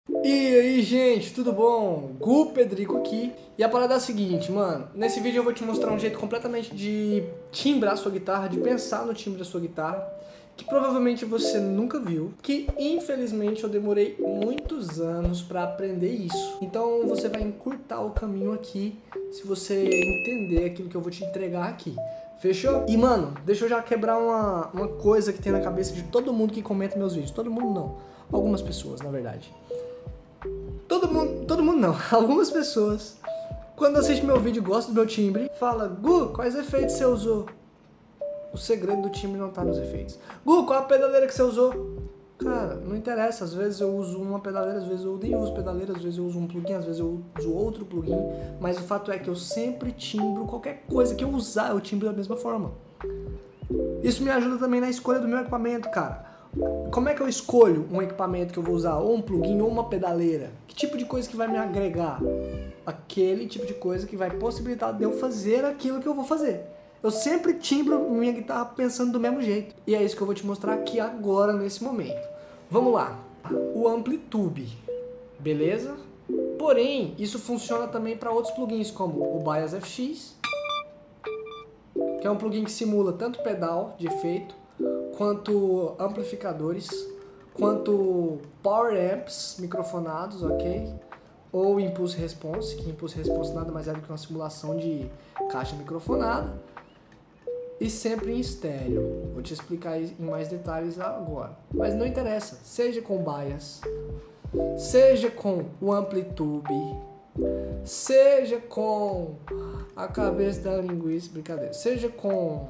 E aí, gente, tudo bom? Gu Pedrico aqui. E a parada é a seguinte, mano. Nesse vídeo eu vou te mostrar um jeito completamente de timbrar sua guitarra, de pensar no timbre da sua guitarra, que provavelmente você nunca viu, que infelizmente eu demorei muitos anos pra aprender isso. Então você vai encurtar o caminho aqui se você entender aquilo que eu vou te entregar aqui. Fechou? E mano, deixa eu já quebrar uma coisa que tem na cabeça de todo mundo que comenta meus vídeos. Todo mundo não. Algumas pessoas, na verdade. Todo mundo não. Algumas pessoas, quando assiste meu vídeo e gosta do meu timbre, fala: Gu, quais efeitos você usou? O segredo do timbre não tá nos efeitos. Gu, qual a pedaleira que você usou? Cara, não interessa. Às vezes eu uso uma pedaleira, às vezes eu nem uso pedaleira, às vezes eu uso um plugin, às vezes eu uso outro plugin. Mas o fato é que eu sempre timbro qualquer coisa que eu usar, eu timbro da mesma forma. Isso me ajuda também na escolha do meu equipamento, cara. Como é que eu escolho um equipamento que eu vou usar? Ou um plugin ou uma pedaleira? Que tipo de coisa que vai me agregar? Aquele tipo de coisa que vai possibilitar de eu fazer aquilo que eu vou fazer. Eu sempre timbro minha guitarra pensando do mesmo jeito. E é isso que eu vou te mostrar aqui agora, nesse momento. Vamos lá. O Amplitube. Beleza? Porém, isso funciona também para outros plugins, como o Bias FX, que é um plugin que simula tanto pedal de efeito, quanto amplificadores, quanto power amps microfonados, ok? Ou impulse response, que impulse response nada mais é do que uma simulação de caixa microfonada, e sempre em estéreo. Vou te explicar em mais detalhes agora. Mas não interessa, seja com bias, seja com o Amplitube, seja com a cabeça da linguiça, brincadeira, seja com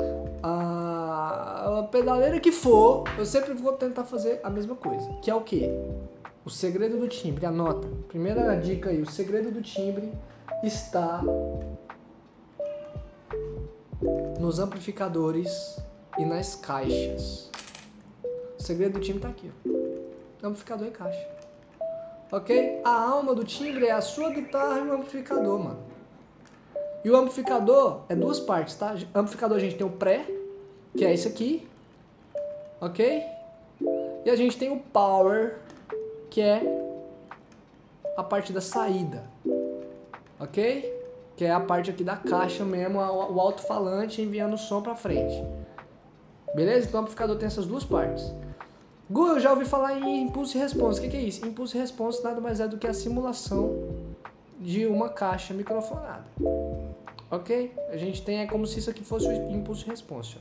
a pedaleira que for, eu sempre vou tentar fazer a mesma coisa, que é o que? O segredo do timbre, anota. Primeira dica aí, o segredo do timbre está nos amplificadores e nas caixas. O segredo do timbre está aqui, ó. Amplificador e caixa. Ok? A alma do timbre é a sua guitarra e o amplificador, mano. E o amplificador é duas partes, tá? Amplificador a gente tem o pré, que é esse aqui, ok? E a gente tem o power, que é a parte da saída, ok? Que é a parte aqui da caixa mesmo, o alto-falante enviando o som pra frente. Beleza? Então o amplificador tem essas duas partes. Gu, eu já ouvi falar em impulso e response. O que é isso? Impulso e response nada mais é do que a simulação de uma caixa microfonada. Ok? A gente tem, é como se isso aqui fosse o impulso e response.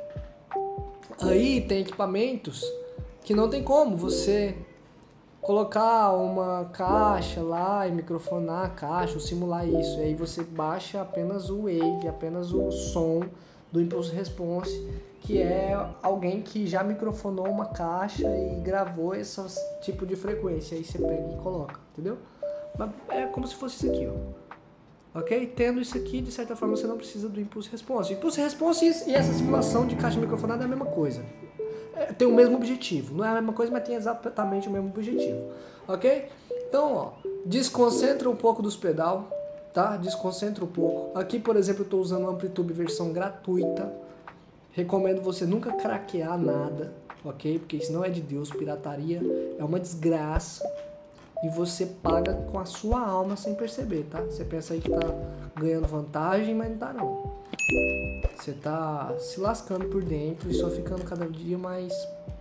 Aí tem equipamentos que não tem como você colocar uma caixa lá e microfonar a caixa ou simular isso. E aí você baixa apenas o wave, apenas o som do impulso e response, que é alguém que já microfonou uma caixa e gravou esse tipo de frequência. Aí você pega e coloca, entendeu? Mas é como se fosse isso aqui, ó. Ok? Tendo isso aqui, de certa forma, você não precisa do impulso response. Impulso response e essa simulação de caixa microfonada é a mesma coisa. Tem o mesmo objetivo. Não é a mesma coisa, mas tem exatamente o mesmo objetivo. Ok? Então, ó, desconcentra um pouco dos pedal, tá? Desconcentra um pouco. Aqui, por exemplo, eu estou usando a Amplitube versão gratuita. Recomendo você nunca craquear nada, ok? Porque isso não é de Deus, pirataria é uma desgraça. E você paga com a sua alma sem perceber, tá? Você pensa aí que tá ganhando vantagem, mas não tá não. Você tá se lascando por dentro e só ficando cada dia mais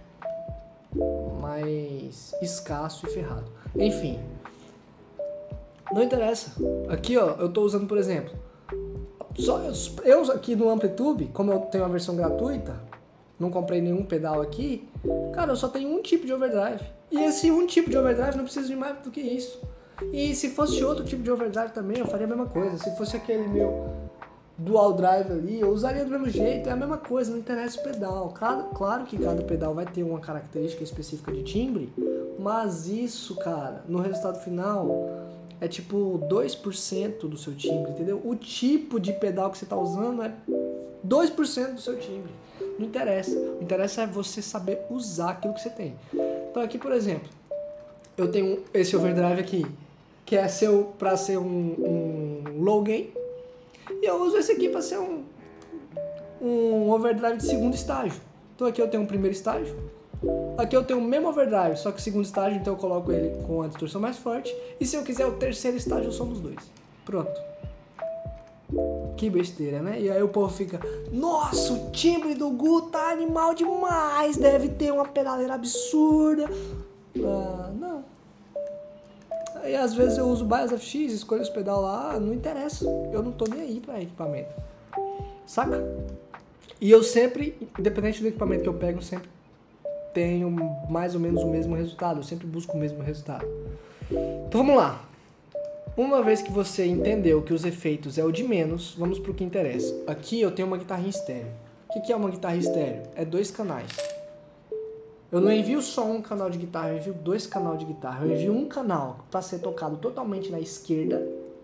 escasso e ferrado. Enfim, não interessa. Aqui, ó, eu tô usando, por exemplo, só eu aqui no Amplitube, como eu tenho a versão gratuita, não comprei nenhum pedal aqui, cara, eu só tenho um tipo de overdrive. E esse um tipo de overdrive não precisa de mais do que isso. E se fosse outro tipo de overdrive também, eu faria a mesma coisa. Se fosse aquele meu dual drive ali, eu usaria do mesmo jeito, é a mesma coisa, não interessa o pedal. Claro que cada pedal vai ter uma característica específica de timbre, mas isso, cara, no resultado final é tipo 2% do seu timbre, entendeu? O tipo de pedal que você está usando é 2% do seu timbre. Não interessa. O que interessa é você saber usar aquilo que você tem. Então aqui, por exemplo, eu tenho esse overdrive aqui, que é para ser um low gain, e eu uso esse aqui para ser um overdrive de segundo estágio. Então aqui eu tenho um primeiro estágio, Aqui eu tenho o mesmo overdrive, só que segundo estágio, então eu coloco ele com a distorção mais forte. E se eu quiser o terceiro estágio, eu somo os dois. Pronto. Que besteira, né? E aí o povo fica, nossa, o timbre do Gu tá animal demais, deve ter uma pedaleira absurda. Não. Aí às vezes eu uso Bias FX, escolho os pedal lá, não interessa. Eu não tô nem aí pra equipamento. Saca? E eu sempre, independente do equipamento que eu pego, eu sempre tenho mais ou menos o mesmo resultado. Eu sempre busco o mesmo resultado. Então vamos lá. Uma vez que você entendeu que os efeitos é o de menos, vamos pro que interessa. Aqui eu tenho uma guitarrinha estéreo. O que é uma guitarra estéreo? É 2 canais. Eu não envio só um canal de guitarra, eu envio 2 canais de guitarra. Eu envio um canal para ser tocado totalmente na esquerda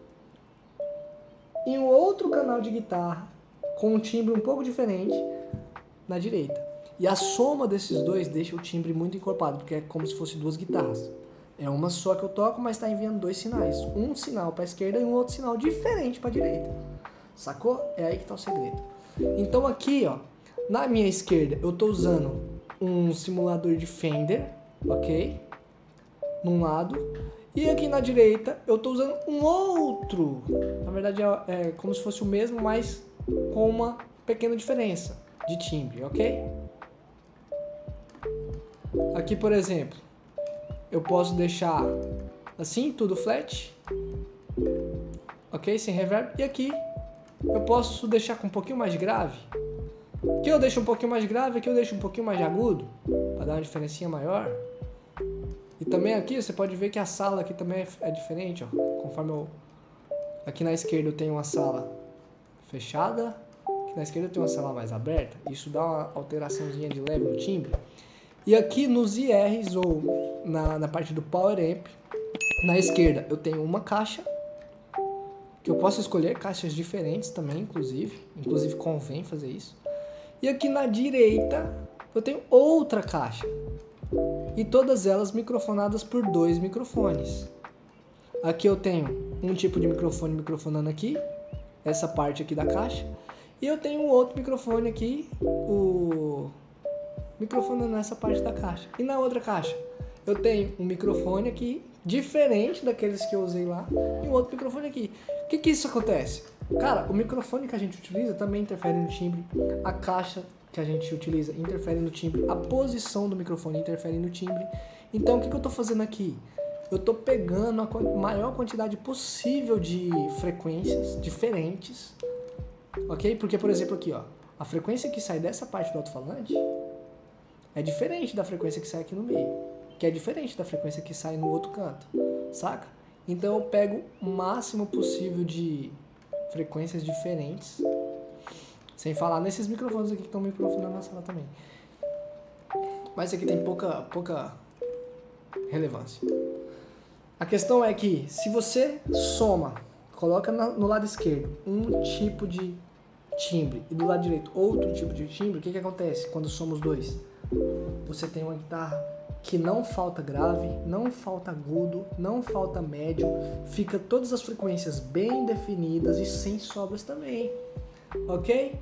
e um outro canal de guitarra com um timbre um pouco diferente na direita. E a soma desses dois deixa o timbre muito encorpado, porque é como se fosse 2 guitarras. É uma só que eu toco, mas está enviando 2 sinais. Um sinal para a esquerda e um outro sinal diferente para a direita. Sacou? É aí que está o segredo. Então aqui, ó, na minha esquerda eu estou usando um simulador de Fender, ok? Num lado. E aqui na direita eu estou usando um outro. Na verdade é como se fosse o mesmo, mas com uma pequena diferença de timbre, ok? Aqui, por exemplo, eu posso deixar assim, tudo flat, ok? Sem reverb. E aqui eu posso deixar com um pouquinho mais de grave. Aqui eu deixo um pouquinho mais de grave, aqui eu deixo um pouquinho mais de agudo, para dar uma diferencinha maior. E também aqui você pode ver que a sala aqui também é diferente, ó. Conforme eu... Aqui na esquerda eu tenho uma sala fechada, aqui na esquerda eu tenho uma sala mais aberta. Isso dá uma alteraçãozinha de leve no timbre. E aqui nos IRs ou na parte do Power Amp, na esquerda eu tenho uma caixa, que eu posso escolher caixas diferentes também, inclusive convém fazer isso. E aqui na direita eu tenho outra caixa, e todas elas microfonadas por 2 microfones. Aqui eu tenho um tipo de microfone microfonando aqui, essa parte aqui da caixa, e eu tenho um outro microfone aqui, microfonando nessa parte da caixa. E na outra caixa eu tenho um microfone aqui, diferente daqueles que eu usei lá, e um outro microfone aqui. O que isso acontece? Cara, o microfone que a gente utiliza também interfere no timbre, a caixa que a gente utiliza interfere no timbre, a posição do microfone interfere no timbre. Então o que eu estou fazendo aqui? Eu estou pegando a maior quantidade possível de frequências diferentes, ok? Porque, por exemplo, aqui, ó, a frequência que sai dessa parte do alto-falante é diferente da frequência que sai aqui no meio, que é diferente da frequência que sai no outro canto, saca? Então eu pego o máximo possível de frequências diferentes, sem falar nesses microfones aqui que estão microfonando na sala também. Mas aqui tem pouca relevância. A questão é que se você soma, coloca no lado esquerdo um tipo de timbre e do lado direito outro tipo de timbre, o que acontece quando soma os dois? Você tem uma guitarra que não falta grave, não falta agudo, não falta médio, fica todas as frequências bem definidas e sem sobras também, ok?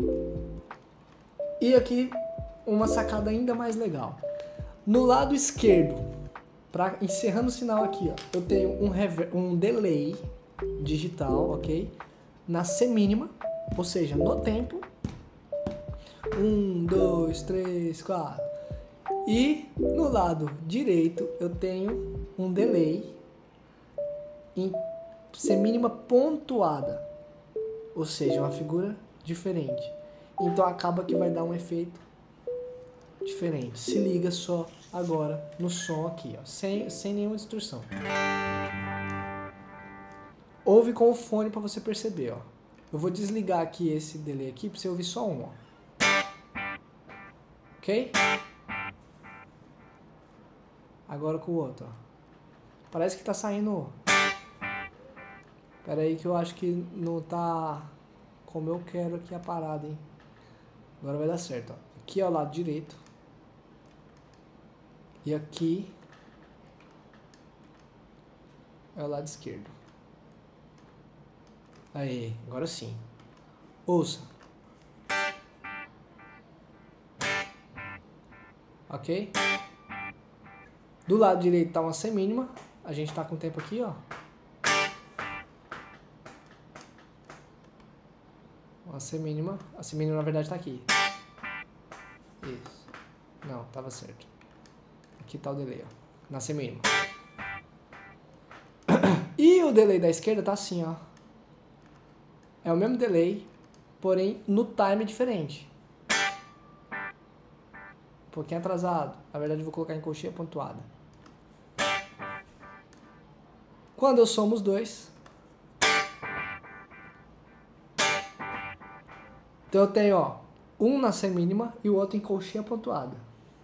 E aqui uma sacada ainda mais legal. No lado esquerdo, encerrando o sinal aqui, ó, eu tenho um delay digital, ok? Na C mínima, ou seja, no tempo. 1, 2, 3, 4. E no lado direito eu tenho um delay em C mínima pontuada, ou seja, uma figura diferente. Então acaba que vai dar um efeito diferente. Se liga só agora no som aqui, ó, sem nenhuma distorção. Ouve com o fone para você perceber, ó. Eu vou desligar aqui esse delay aqui para você ouvir só um, ó. Ok? Agora com o outro, ó. Parece que tá saindo... Pera aí que eu acho que não tá como eu quero aqui a parada, hein. Agora vai dar certo, ó. Aqui é o lado direito. E aqui é o lado esquerdo. Aí, agora sim. Ouça. Ok? Do lado direito tá uma semínima. A gente tá com o tempo aqui, ó. Uma semínima. A semínima na verdade tá aqui. Isso. Não, tava certo. Aqui tá o delay, ó. Na semínima. E o delay da esquerda tá assim, ó. É o mesmo delay, porém no time diferente. Um pouquinho atrasado. Na verdade eu vou colocar em colcheia pontuada. Quando eu somo os dois, então eu tenho, ó, um na semínima e o outro em colcheia pontuada.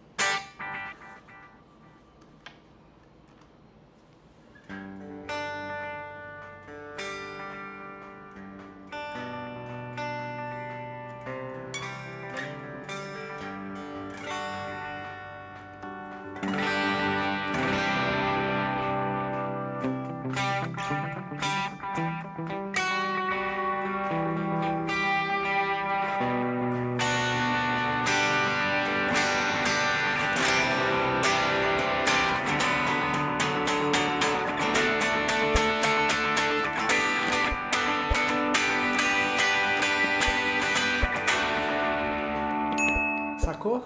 Sacou?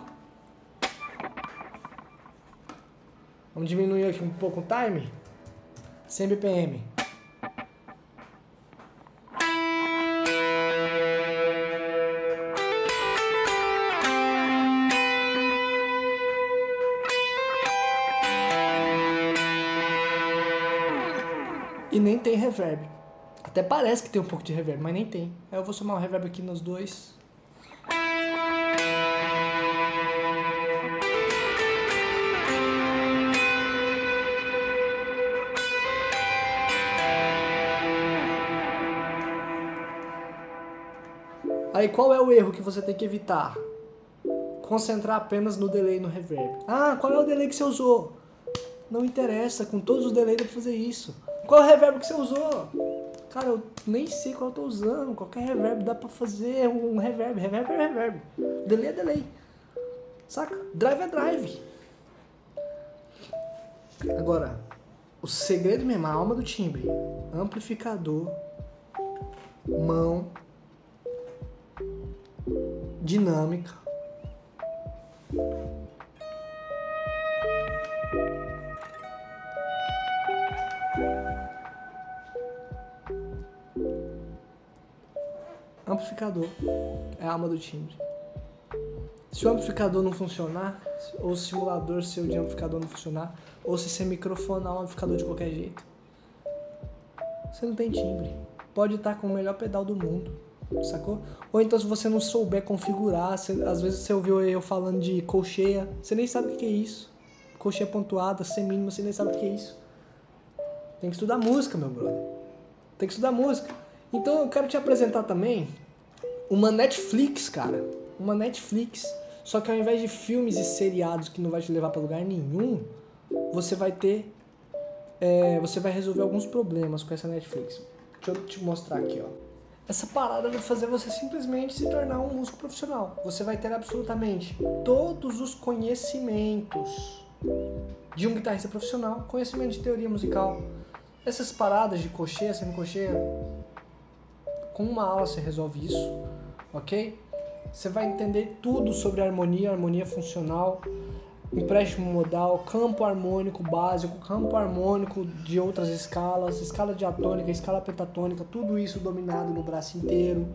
Vamos diminuir aqui um pouco o time. 100 BPM. E nem tem reverb. Até parece que tem um pouco de reverb, mas nem tem. Aí eu vou somar o reverb aqui nos dois. Aí qual é o erro que você tem que evitar? Concentrar apenas no delay e no reverb. Ah, qual é o delay que você usou? Não interessa, com todos os delays dá pra fazer isso. Qual é o reverb que você usou? Cara, eu nem sei qual eu tô usando. Qualquer reverb dá pra fazer um reverb. Reverb é reverb. Delay é delay. Saca? Drive é drive. Agora, o segredo mesmo, a alma do timbre. Amplificador, mão, dinâmica. Amplificador é a alma do timbre. Se o amplificador não funcionar, ou o simulador seu de amplificador não funcionar, ou se você microfonar o amplificador de qualquer jeito, você não tem timbre. Pode estar com o melhor pedal do mundo, sacou? Ou então se você não souber configurar, às vezes você ouviu eu falando de colcheia, você nem sabe o que é isso. Colcheia pontuada, semínima, você nem sabe o que é isso. Tem que estudar música, meu brother. Tem que estudar música. Então eu quero te apresentar também uma Netflix, cara. Uma Netflix. Só que ao invés de filmes e seriados que não vai te levar pra lugar nenhum, você vai ter... você vai resolver alguns problemas com essa Netflix. Deixa eu te mostrar aqui, ó. Essa parada vai fazer você simplesmente se tornar um músico profissional. Você vai ter absolutamente todos os conhecimentos de um guitarrista profissional, conhecimento de teoria musical. Essas paradas de cocheia, semicocheia, com uma aula você resolve isso, ok? Você vai entender tudo sobre harmonia, harmonia funcional, empréstimo modal, campo harmônico básico, campo harmônico de outras escalas, escala diatônica, escala pentatônica, tudo isso dominado no braço inteiro.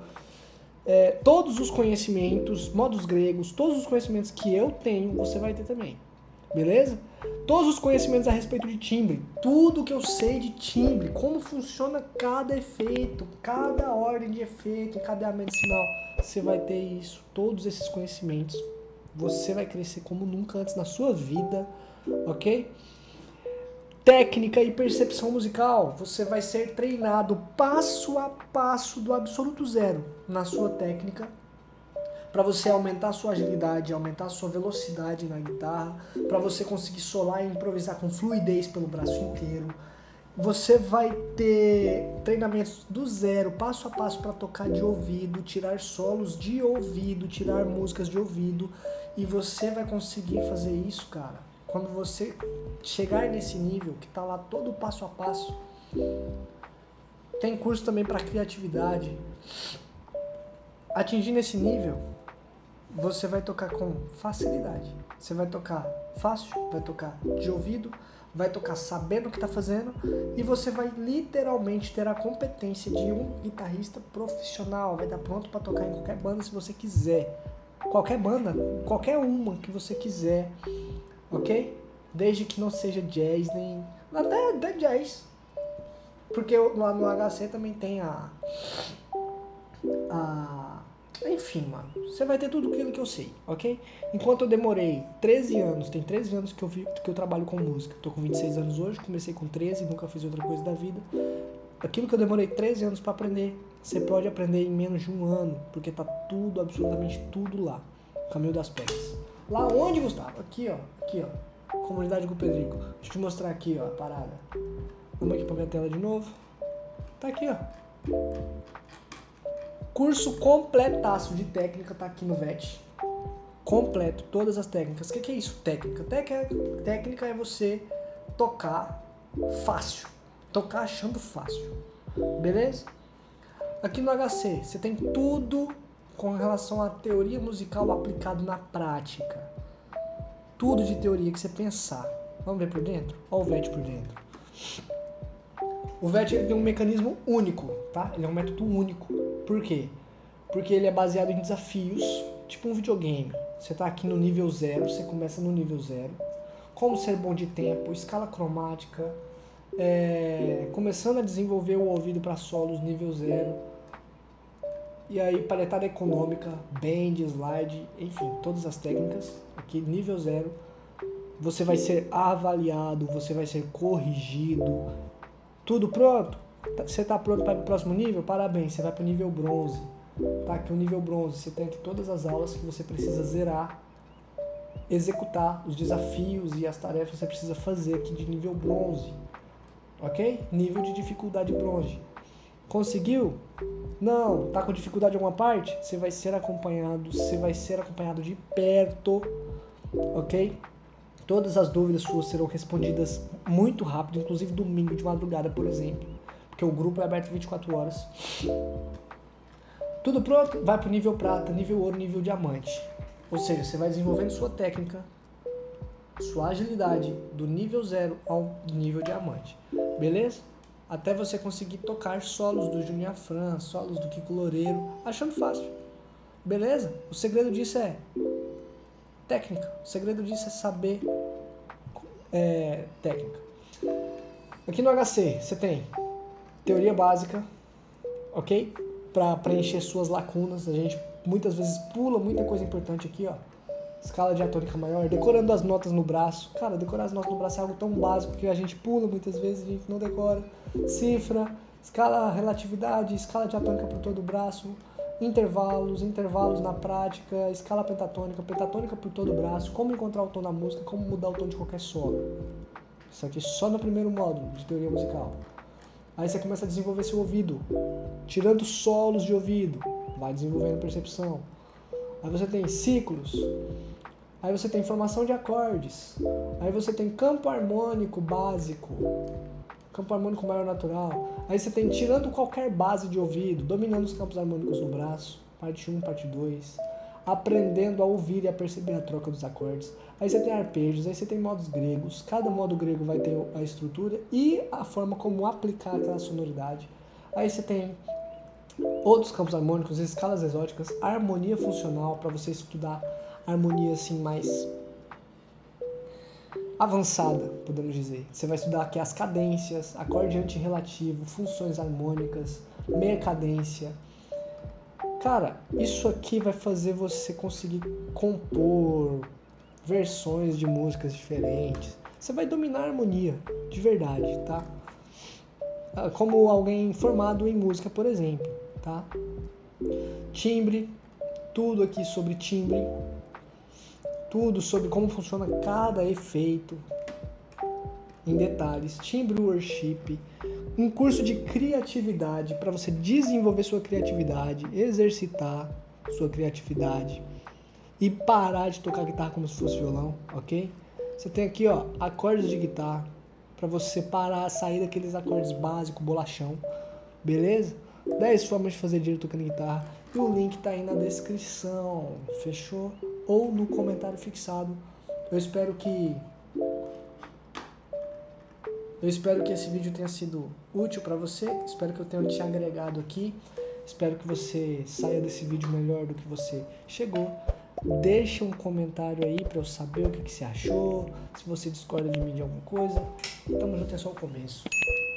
Todos os conhecimentos, modos gregos, todos os conhecimentos que eu tenho, você vai ter também. Beleza? Todos os conhecimentos a respeito de timbre, tudo que eu sei de timbre, como funciona cada efeito, cada ordem de efeito, encadeamento de sinal, você vai ter isso, todos esses conhecimentos. Você vai crescer como nunca antes na sua vida, ok? Técnica e percepção musical, você vai ser treinado passo a passo do absoluto zero na sua técnica, para você aumentar a sua agilidade, aumentar a sua velocidade na guitarra, para você conseguir solar e improvisar com fluidez pelo braço inteiro. Você vai ter treinamentos do zero, passo a passo, para tocar de ouvido, tirar solos de ouvido, tirar músicas de ouvido, e você vai conseguir fazer isso, cara, quando você chegar nesse nível, que tá lá todo passo a passo, tem curso também para criatividade. Atingindo esse nível, você vai tocar com facilidade. Você vai tocar fácil, vai tocar de ouvido, vai tocar sabendo o que está fazendo e você vai literalmente ter a competência de um guitarrista profissional. Vai dar pronto para tocar em qualquer banda se você quiser. Qualquer banda, qualquer uma que você quiser, ok? Desde que não seja jazz, nem... Até jazz. Porque lá no HC também tem Enfim, mano, você vai ter tudo aquilo que eu sei, ok? Enquanto eu demorei 13 anos, tem 13 anos que eu trabalho com música. Tô com 26 anos hoje, comecei com 13, nunca fiz outra coisa da vida. Aquilo que eu demorei 13 anos pra aprender, você pode aprender em menos de um ano, porque tá tudo, absolutamente tudo lá. Caminho das Pedras. Lá onde, Gustavo? Aqui, ó. Comunidade Gu Pedrico. Deixa eu te mostrar aqui, ó, a parada. Vamos aqui pra minha tela de novo. Tá aqui, ó. Curso completaço de técnica tá aqui no VET. Completo, todas as técnicas. O que é isso, técnica? Técnica é você tocar fácil. Tocar achando fácil. Beleza? Aqui no HC, você tem tudo com relação à teoria musical aplicado na prática. Tudo de teoria que você pensar. Vamos ver por dentro? Olha o VET por dentro. O VET ele tem um mecanismo único, tá? Ele é um método único. Por quê? Porque ele é baseado em desafios, tipo um videogame. Você tá aqui no nível 0, você começa no nível 0. Como ser bom de tempo, escala cromática, começando a desenvolver o ouvido para solos nível 0. E aí paletada econômica, bend, slide, enfim, todas as técnicas. Aqui nível 0. Você vai ser avaliado, você vai ser corrigido. Tudo pronto? Você está pronto para ir para o próximo nível? Parabéns, você vai para o nível bronze. Tá aqui o nível bronze, você tem aqui todas as aulas que você precisa zerar, executar os desafios e as tarefas que você precisa fazer aqui de nível bronze. Ok? Nível de dificuldade bronze. Conseguiu? Não, tá com dificuldade em alguma parte? Você vai ser acompanhado de perto, ok? Todas as dúvidas suas serão respondidas muito rápido, inclusive domingo de madrugada, por exemplo, porque o grupo é aberto 24 horas. Tudo pronto? Vai para o nível prata, nível ouro, nível diamante. Ou seja, você vai desenvolvendo sua técnica, sua agilidade do nível 0 ao nível diamante. Beleza? Até você conseguir tocar solos do Júnior Afran, solos do Kiko Loureiro, achando fácil. Beleza? O segredo disso é técnica. O segredo disso é saber técnica. Aqui no HC você tem teoria básica, ok? Para preencher suas lacunas. A gente muitas vezes pula muita coisa importante aqui, ó. Escala diatônica maior, decorando as notas no braço. Cara, decorar as notas no braço é algo tão básico que a gente pula muitas vezes, a gente não decora. Cifra, escala relatividade, escala diatônica por todo o braço, intervalos na prática, escala pentatônica por todo o braço, como encontrar o tom da música, como mudar o tom de qualquer solo. Isso aqui só no primeiro módulo de teoria musical. Aí você começa a desenvolver seu ouvido, tirando solos de ouvido, vai desenvolvendo percepção. Aí você tem ciclos, aí você tem formação de acordes, aí você tem campo harmônico básico, campo harmônico maior natural, aí você tem tirando qualquer base de ouvido, dominando os campos harmônicos no braço, parte 1, parte 2, aprendendo a ouvir e a perceber a troca dos acordes. Aí você tem arpejos, aí você tem modos gregos, cada modo grego vai ter a estrutura e a forma como aplicar aquela sonoridade. Aí você tem outros campos harmônicos, escalas exóticas, harmonia funcional, para você estudar harmonia assim mais avançada, podemos dizer. Você vai estudar aqui as cadências, acorde antirrelativo, funções harmônicas, meia cadência. Cara, isso aqui vai fazer você conseguir compor versões de músicas diferentes. Você vai dominar a harmonia, de verdade, tá? Como alguém formado em música, por exemplo, tá? Timbre, tudo aqui sobre timbre, tudo sobre como funciona cada efeito em detalhes, timbre worship, um curso de criatividade para você desenvolver sua criatividade, exercitar sua criatividade e parar de tocar guitarra como se fosse violão, ok? Você tem aqui, ó, acordes de guitarra, para você parar, sair daqueles acordes básicos, bolachão, beleza? 10 formas de fazer dinheiro tocando guitarra, e o link tá aí na descrição, fechou? Ou no comentário fixado. Eu espero que esse vídeo tenha sido útil para você, espero que eu tenha te agregado aqui, espero que você saia desse vídeo melhor do que você chegou. Deixa um comentário aí para eu saber o que você achou, se você discorda de mim de alguma coisa. E tamo junto, é só o começo.